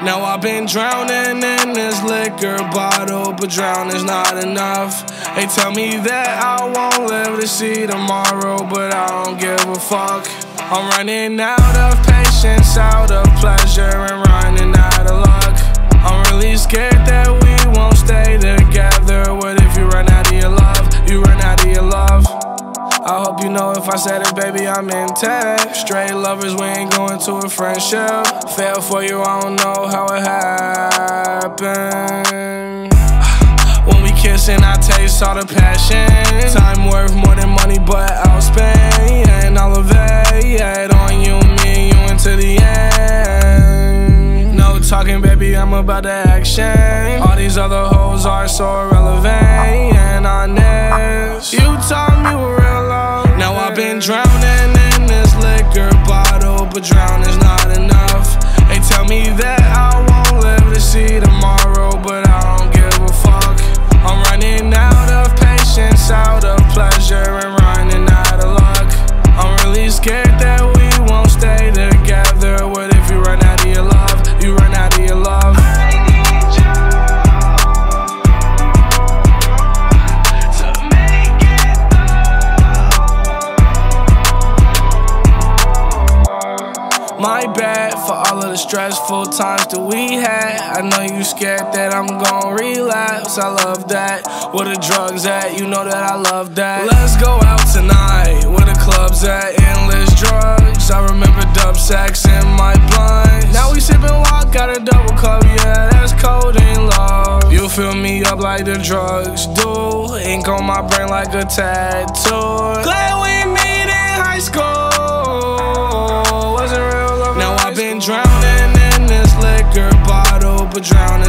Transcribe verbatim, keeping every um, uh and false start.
Now I've been drowning in this liquor bottle, but drowning's not enough. They tell me that I won't live to see tomorrow, but I don't give a fuck. I'm running out of patience, out of pleasure, and running out of luck. I'm really scared that we won't stay together. What if you run out of your love? You run out of your love. I hope you know if I said it, baby, I'm intact. Straight lovers, we ain't going to a friendship. Fell for you, I don't know how it happened. When we kissing, I taste all the passion. Time worth more than money, but I'll spend and all of it on you, me, and you until the end. No talking, baby, I'm about the action. All these other hoes are so irrelevant and honest. You taught me what real love. Now I've been drowning in this liquor bottle, but drowning's not enough. They tell me that I won't live to see tomorrow, but I don't give a fuck. I'm running out of patience, out of pleasure, and running out of luck. I'm really scared that we won't stay together. What if you run out of your love? You run out of your love. My bad for all of the stressful times that we had. I know you scared that I'm gon' relapse. I love that. Where the drugs at? You know that I love that. Let's go out tonight. Where the clubs at? Endless drugs. I remember dub sacks in my blunt. Now we sippin' walk, got a double cup. Yeah, that's codeine love. You fill me up like the drugs do. Ink on my brain like a tattoo. Glad we meet in high school. Wasn't real. Now I've been drowning in this liquor bottle, but drowning